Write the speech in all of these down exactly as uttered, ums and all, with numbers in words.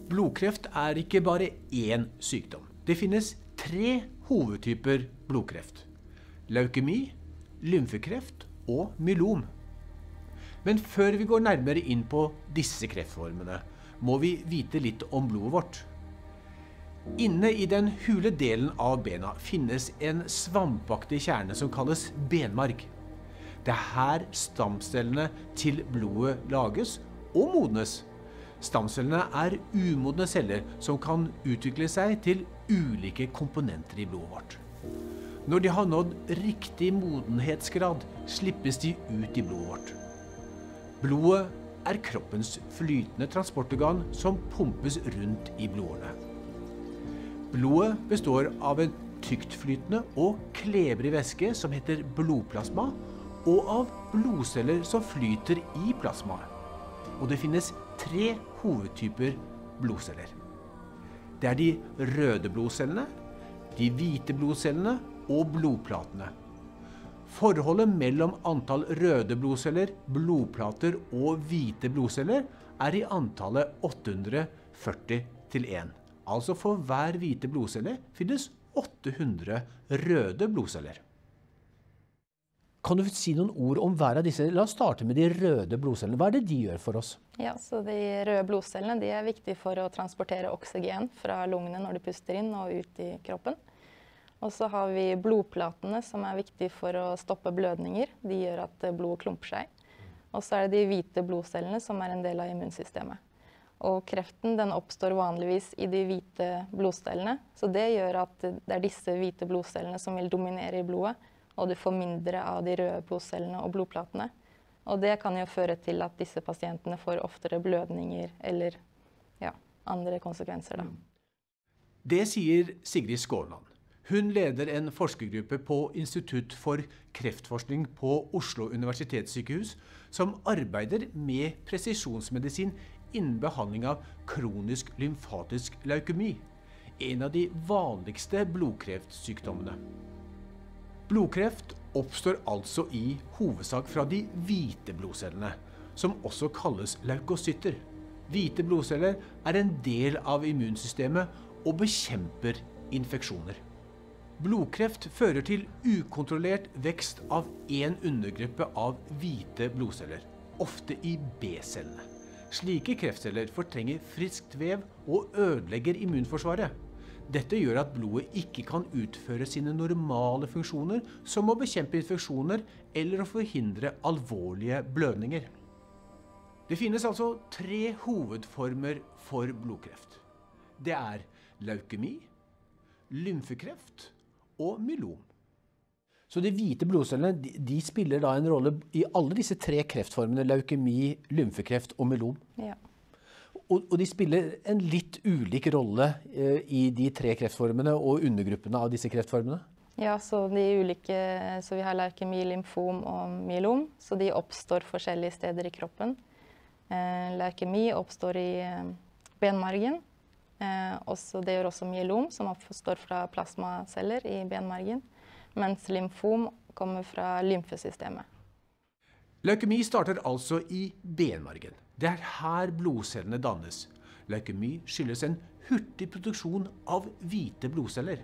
Blodkreft er ikke bare én sykdom. Det finnes tre hovedtyper blodkreft. Leukemi, lymfekreft og myelom. Men før vi går nærmere inn på disse kreftformene, må vi vite litt om blodet vårt. Inne i den hule delen av bena finnes en svampaktig kjerne som kalles benmarg. Det er her stamcellene til blodet lages og modnes. Stamcellene er umodne celler som kan utvikle seg til ulike komponenter i blodet vårt. Når de har nådd riktig modenhetsgrad, slippes de ut i blodet vårt. Blodet er kroppens flytende transportorgan som pumpes rundt i blodårene. Blodet består av en tyktflytende og klebrig væske som heter blodplasma, og av blodceller som flyter i plasmaet. Og det finnes tre hovedtyper blodceller. Det er de røde blodcellene, de hvite blodcellene og blodplatene. Forholdet mellom antall røde blodceller, blodplater og hvite blodceller er i antallet åtte hundre førti til én. Altså for hver hvite blodcelle finnes åtte hundre røde blodceller. Kan du si noen ord om hver av disse? La oss starte med de røde blodcellene. Hva er det de gjør for oss? Ja, så de røde blodcellene de er viktige for å transportere oksygen fra lungene når de puster inn og ut i kroppen. Og så har vi blodplatene som er viktige for å stoppe blødninger. De gjør at blodet klumper seg. Og så er det de hvite blodcellene som er en del av immunsystemet. Og kreften den oppstår vanligvis i de hvite blodcellene. Så det gjør at det er disse hvite blodcellene som vil dominere i blodet. Og du får mindre av de røde blodcellene og blodplatene. Og det kan jo føre til at disse pasientene får oftere blødninger eller ja, andre konsekvenser. Da. Det sier Sigrid Skåland. Hun leder en forskergruppe på Institutt for kreftforskning på Oslo universitetssykehus, som arbeider med presisjonsmedisin innen behandling av kronisk lymfatisk leukemi, en av de vanligste blodkreftsykdommene. Blodkreft oppstår altså i hovedsak fra de hvite blodcellene, som også kalles leukocytter. Hvite blodceller er en del av immunsystemet og bekjemper infeksjoner. Blodkreft fører til ukontrollert vekst av en undergruppe av hvite blodceller, ofte i B-cellene. Slike kreftceller fortrenger friskt vev og ødelegger immunforsvaret. Dette gjør at blodet ikke kan utføre sine normale funksjoner, som å bekjempe infeksjoner eller å forhindre alvorlige blødninger. Det finnes altså tre hovedformer for blodkreft. Det er leukemi, lymfekreft og myelom. Så de hvite blodcellene de, de spiller da en rolle i alle disse tre kreftformene, leukemi, lymfekreft og myelom? Ja. Og, og de spiller en litt ulik rolle eh, i de tre kreftformene og undergruppene av disse kreftformene? Ja, så de ulike, så vi har leukemi, lymfom og myelom, så de oppstår forskjellige steder i kroppen. Eh, leukemi oppstår i eh, benmargen, eh, også, det gjør også myelom, som oppstår fra plasmaceller i benmargen, mens lymfom kommer fra lymfesystemet. Leukemi starter altså i benmargen. Det er her blodcellene dannes. Leukemi skyldes en hurtig produksjon av hvite blodceller.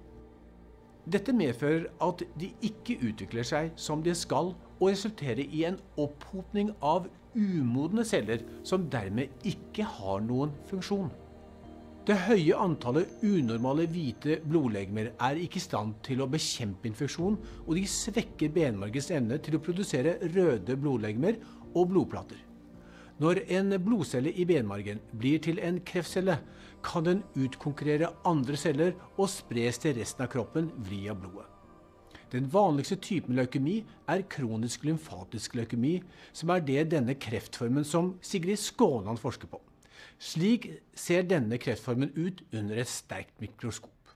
Dette medfører at de ikke utvikler seg som de skal, og resulterer i en opphopning av umodne celler som dermed ikke har noen funksjon. Det høye antallet unormale hvite blodlegemer er ikke i stand til å bekjempe infeksjon, og de svekker benmargens evne til å produsere røde blodlegemer og blodplater. Når en blodcelle i benmargen blir til en kreftcelle, kan den utkonkurrere andre celler og spres til resten av kroppen via blodet. Den vanligste typen leukemi er kronisk lymfatisk leukemi, som er det denne kreftformen som Sigrid Skåland forsker på. Slik ser denne kreftformen ut under et sterkt mikroskop.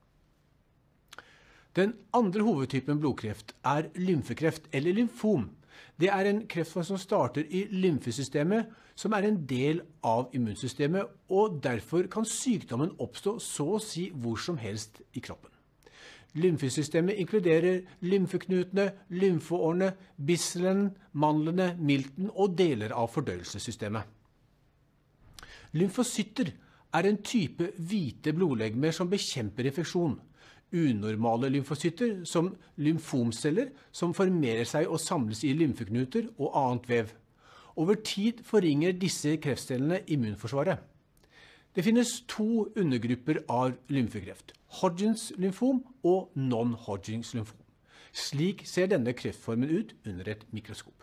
Den andre hovedtypen blodkreft er lymfekreft eller lymfom. Det er en kreftform som starter i lymfesystemet, som er en del av immunsystemet, og derfor kan sykdommen oppstå så å si hvor som helst i kroppen. Lymfesystemet inkluderer lymfeknutene, lymfeårene, bisselen, mandlene, milten og deler av fordøyelsessystemet. Lymfocytter er en type hvite blodlegemer som bekjemper infeksjon. Unormale lymfocytter som lymfomceller som formerer seg og samles i lymfeknuter og annet vev. Over tid forringer disse kreftcellene immunforsvaret. Det finnes to undergrupper av lymfekreft, Hodgins lymfom og non-Hodgins lymfom. Slik ser denne kreftformen ut under et mikroskop.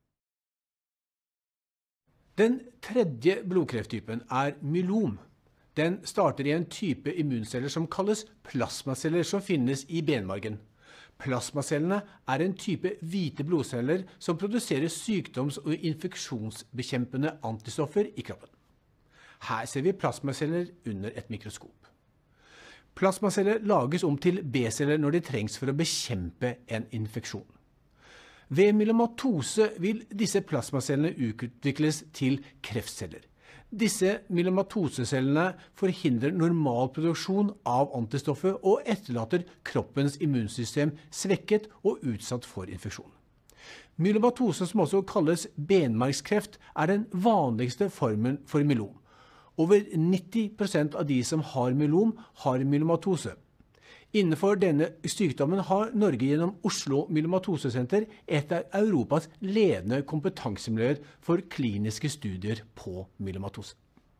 Den tredje blodkrefttypen er myelom. Den starter i en type immunceller som kalles plasmaceller som finnes i benmargen. Plasmacellene er en type hvite blodceller som produserer sykdoms- og infeksjonsbekjempende antistoffer i kroppen. Her ser vi plasmaceller under et mikroskop. Plasmaceller lages om til B-celler når de trengs for å bekjempe en infeksjon. Ved myelomatose vil disse plasmacellene utvikles til kreftceller. Disse myelomatosecellene forhindrer normal produksjon av antistoffer og etterlater kroppens immunsystem svekket og utsatt for infeksjon. Myelomatose, som også kalles benmargskreft, er den vanligste formen for myelom. Over nitti prosent av de som har myelom, har myelomatose. Innenfor denne sykdommen har Norge gjennom Oslo Myelomatosesenter et av Europas ledende kompetansemiljøer for kliniske studier på myelomatose.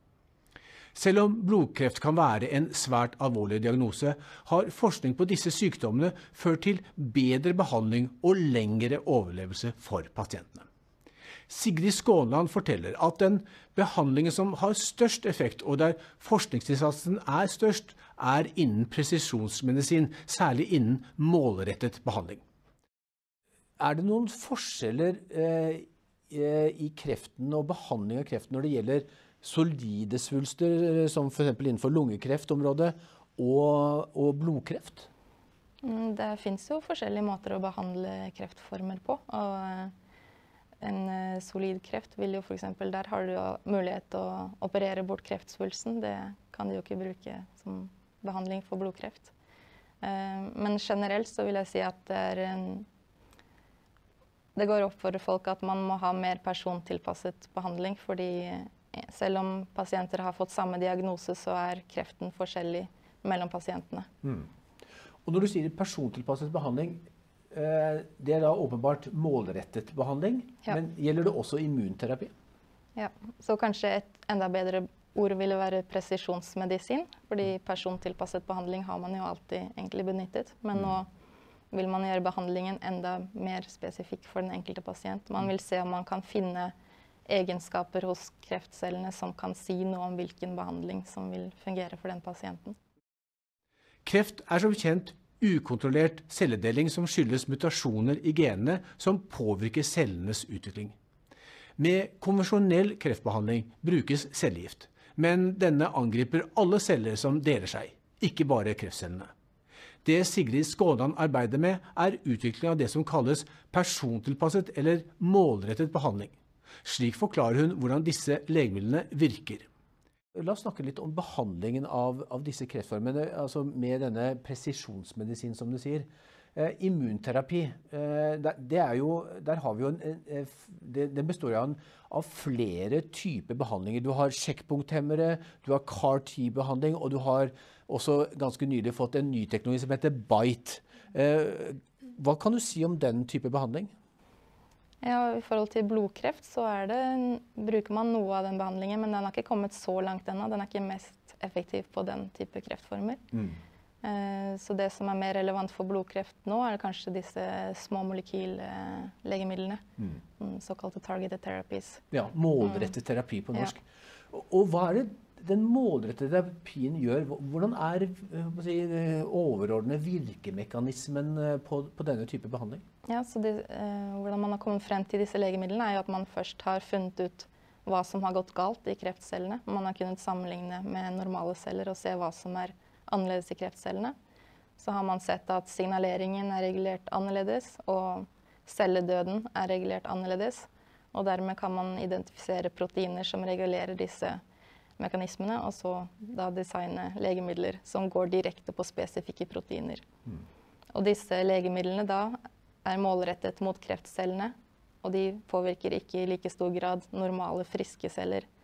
Selv om blodkreft kan være en svært alvorlig diagnose, har forskning på disse sykdommene ført til bedre behandling og lengre overlevelse for pasientene. Sigrid Skånland forteller at den behandlingen som har størst effekt, og der forskningsinnsatsen er størst, er innen presisjonsmedisin, særlig innen målrettet behandling. Er det noen forskjeller eh, i kreften og behandling av kreften når det gjelder solide svulster, som for eksempel innenfor lungekreftområdet, og, og blodkreft? Det finnes jo forskjellige måter å behandle kreftformer på. Og en solid kreft vil jo for eksempel, der har du jo mulighet til å operere bort kreftsvulsten. Det kan du jo ikke bruke som behandling for blodkreft. Men generelt så vil jeg si at det er en det går opp for folk at man må ha mer persontilpasset behandling, fordi selv om pasienter har fått samme diagnose, så er kreften forskjellig mellom pasientene. Mm. Og når du sier persontilpasset behandling, det er da åpenbart målrettet behandling, ja. Men gjelder det også immunterapi? Ja, så kanskje et enda bedre ord ville være presisjonsmedisin, fordi persontilpasset behandling har man jo alltid egentlig benyttet, men mm. nå vil man gjøre behandlingen enda mer spesifikk for den enkelte pasient. Man vil se om man kan finne egenskaper hos kreftcellene som kan si noe om hvilken behandling som vil fungere for den pasienten. Kreft er som kjent ukontrollert celledeling som skyldes mutasjoner i genene som påvirker cellenes utvikling. Med konvensjonell kreftbehandling brukes cellegift, men denne angriper alle celler som deler seg, ikke bare kreftcellene. Det Sigrid Skånland arbeider med er utvikling av det som kalles persontilpasset eller målrettet behandling. Slik forklarer hun hvordan disse legemidlene virker. La oss snakke litt om behandlingen av, av disse kreftformene, altså med denne presisjonsmedisin, som du sier. Eh, immunterapi, eh, det, det er jo, der har vi jo en, en, det, det består av, en, av flere typer behandlinger. Du har sjekkpunkthemmere, du har C A R T-behandling, og du har også ganske nylig fått en ny teknologi som heter BiTE. Eh, hva kan du si om den type behandling? Ja, I forhold til blodkreft så er det, bruker man noe av den behandlingen, men den har ikke kommet så langt ennå. Den er ikke mest effektiv på den type kreftformer. Mm. Eh, så det som er mer relevant for blodkreft nå, er kanskje disse små molekyllegemidlene, mm. såkalte targeted therapies. Ja, målrettet terapi på norsk. Ja. Og, og hva er det den målrettede terapien gjør? Hvordan er si, overordnet virkemekanismen på, på denne type behandling? Ja, så det, eh, hvordan man har kommet frem til disse legemidlene er jo at man først har funnet ut hva som har gått galt i kreftcellene. Man har kunnet sammenligne med normale celler og se hva som er annerledes i kreftcellene. Så har man sett at signaleringen er regulert annerledes, og celledøden er regulert annerledes. Og dermed kan man identifisere proteiner som regulerer disse mekanismene, og så da designe legemidler som går direkte på spesifikke proteiner. Mm. Og disse legemidlene da er målrettet mot kreftcellene, og de påvirker ikke i like stor grad normale friske celler.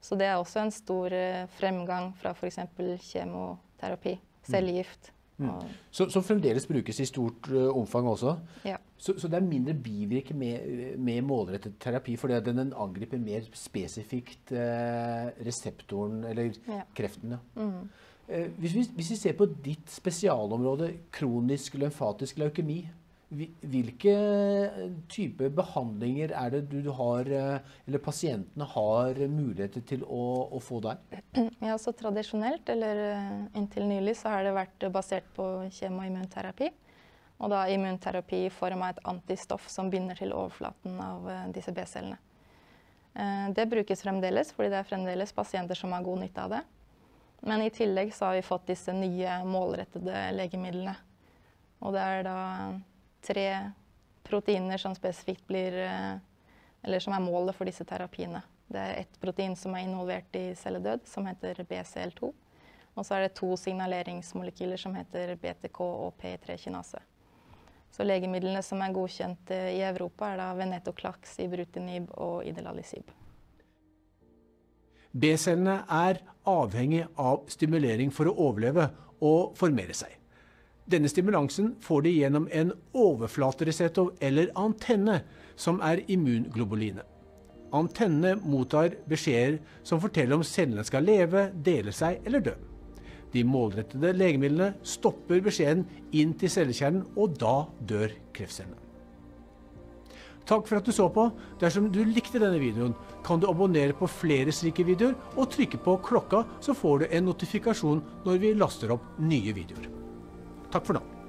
Så det er også en stor eh, fremgang fra for eksempel kjemoterapi, cellegift. Mm. Og, Så, som fremdeles brukes i stort uh, omfang også. ja. Så, så det er mindre bivirke med, med målrettet terapi, fordi at den angriper mer spesifikt eh, reseptoren, eller Ja. kreften. Ja. Mm. Eh, hvis, vi, hvis vi ser på ditt spesialområde, kronisk lymfatisk leukemi, hvi- hvilke type behandlinger er det du har, eh, eller pasientene har muligheter til å, å få der? Ja, så tradisjonelt, eller eh, inntil nylig, så har det vært basert på kjemoimmunterapi. Og da immunterapi i form av et antistoff som binder til overflaten av eh, disse B-cellene. Eh, det brukes fremdeles, fordi det er fremdeles pasienter som har god nytte av det. Men i tillegg så har vi fått disse nye målrettede legemidlene. Og det er da tre proteiner som spesifikt blir, eh, eller som er målet for disse terapiene. Det er et protein som er involvert i celledød, som heter B C L to. Og så er det to signaleringsmolekyler som heter B T K og P I tre kinase. Så legemidlene som er godkjent eh, i Europa er da venetoclax, ibrutinib og idelalisib. B-cellene er avhengig av stimulering for å overleve og formere seg. Denne stimulansen får de gjennom en overflatereseptor eller antenne, som er immunglobuline. Antennene mottar beskjeder som forteller om cellene skal leve, dele seg eller dø. De målrettede legemidlene stopper beskjeden inn til cellekjernen, og da dør kreftcellene. Takk for at du så på. Dersom du likte denne videoen, kan du abonnere på flere slike videoer og trykke på klokka, så får du en notifikasjon når vi laster opp nye videoer. Takk for nå.